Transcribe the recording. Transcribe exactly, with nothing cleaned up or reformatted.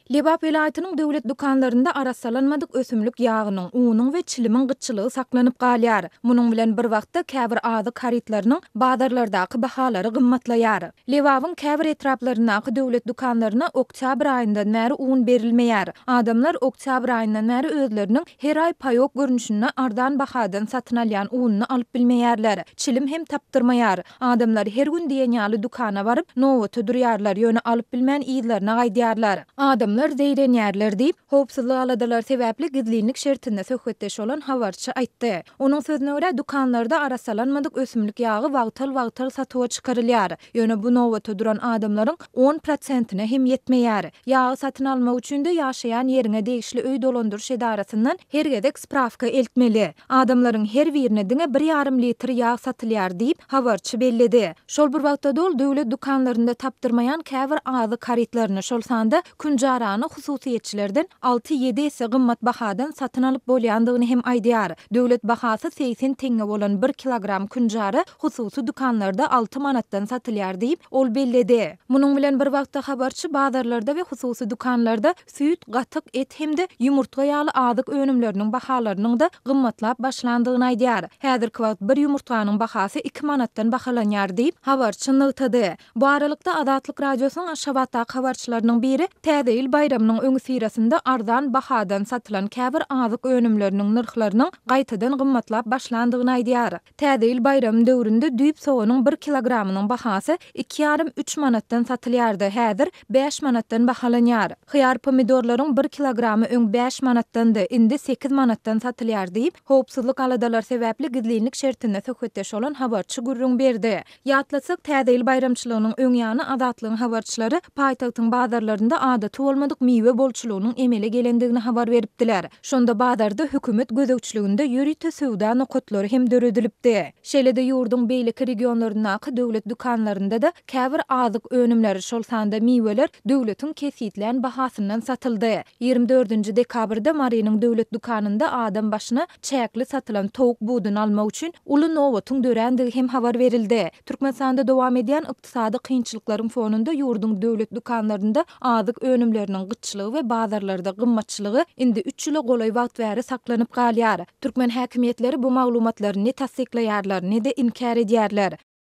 Lebap vilayatynyň döwlet dukanlarynda arassalanmadyk ösümlik ýagynyň, unyň we çilimin gyçylygy saklanyp galýar. Munyň bilen bir wagtda käbir azy karitlarynyň bazarlardaky bahalary gymmatlaýar. Lebabyň käbir etraplarynaky döwlet dukanlaryna oktýabr aýyndan bäri un berilmeýär. Adamlar oktýabr aýyndan bäri özleriniň her aý paýok görnüşine ardan bahadan satyn alýan ununy alyp bilmeýärler. Çilim hem tapdyrmaýar. Adamlar her gün diýen ýaly dukana baryp, nowaty durýarlar, ýöne alyp bilmän ýylaryna gaýdýarlar. Adamlar deýrenýärler diýip, howpsuzlyk aladalar sebäpli gizlilik şertinde söhbetdeş bolan habarçy aýtdy. Onuň sözüne görä dukanlarda arassalanmadyk ösümlik ýagy wagtal-wagtal satyga çykarylýar. Ýöne bu nowaty duran adamlaryň on prosentine hem ýetmeýär. Ýagy satyn almak üçin de ýaşaýan ýeriňe degişli öý dolandyryş edarasyndan her gedek sprawka eltmeli. Adamlaryň her birine diňe bir ýarym litr ýag satylýar diýip habarçy bellidi. Şol bir wagtda dol döwlet dukanlarynda tapdyrmaýan käbir azy karitlaryny şol sanda künjara hususiýetçilerden alty ýedi esse gymmat bahadan satyn alyp bolýandygyny hem aýdýar. Döwlet bahasy seksen teňe bolan bir kilogram künjara hususy dukanlarda alty manatdan satylýar diýip ol belledi. Munyň bilen bir wagtda habarçy bazarlarda we hususy dukanlarda süýt, gatyk, et hemde ýumurtga ýaly azyk önümleriniň bahalarynyň da gymmatlap başlandygyny aýdýar. Häzirki wagt bir ýumurtanyň bahasy iki manatdan bahalanýar diýip habarçy nygtady. Bu aralykda Azatlyk radiosynyň Aşgabatdaky habarçylarynyň biri täze ýyl bayramynyň öňü sirasynda ardan bahadan satylan käbir azyk önümleriniň narhlarynyň gaýtadan gymmatlap başlandygyny aýdýar. Täze ýyl bayram döwründe düýp sowanyň bir kilogramynyň bahasy iki ýarym üç manatdan satylýardy. Häzir beş manatdan bahalanýar. Hyýar pomidorlaryň bir kilogramy öň beş manatdandy, indi sekiz manatdan satylýar diýip, howpsuzlyk aladalar sebäpli gizlilik şertinde söhbetdeş bolan habarçy gurrun berdi. Ýatlasak täze ýyl bayramçylygynyň öň ýany Azatlygyň habarçylary paýtagtyň bazarlarynda adaty bolmadyk miwe bolçulugynyň emele gelendigini habar beripdiler. Şonda bazarda hökümet gözegçiliginde ýörüte sowda nokotlary hem döredilipdi. Şeýle-de ýurduň beýleki regionlaryndaky döwlet dukanlarynda da käbir azyk önümleri şol sanda miweler döwletiň kesitlen bahasyndan satyldy. ýygrimi dördünji dekabrda Maryanyň döwlet dukanynda adam başyna çäkli satylan towuk budyny almak üçin uly nowatyň dörendigi hem habar berildi. Türkmenistanda dowam edýän ykdysady kynçylyklaryň fonunda ýurduň döwlet dukanlarynda azyk önümleriniň gyçylygy we bazarlarda gymmatçylygy indi üç ýyla golay wagt bäri saklanyp galýar. Türkmen häkimetleri bu maglumatlary ne tasdiklaýarlar, ne de inkar edýärler.